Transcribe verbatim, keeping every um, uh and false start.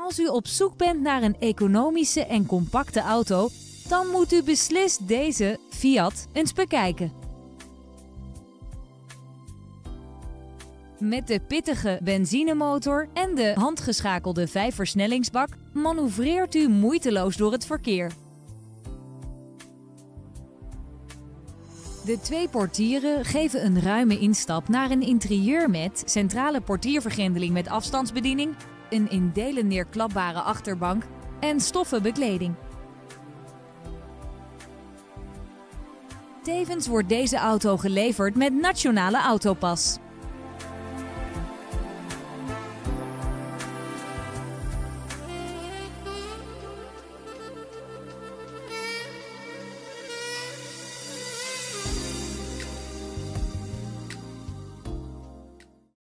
Als u op zoek bent naar een economische en compacte auto, dan moet u beslist deze Fiat eens bekijken. Met de pittige benzinemotor en de handgeschakelde vijfversnellingsbak manoeuvreert u moeiteloos door het verkeer. De twee portieren geven een ruime instap naar een interieur met centrale portiervergrendeling met afstandsbediening, een in delen neerklapbare achterbank en stoffen bekleding. Tevens wordt deze auto geleverd met Nationale Autopas.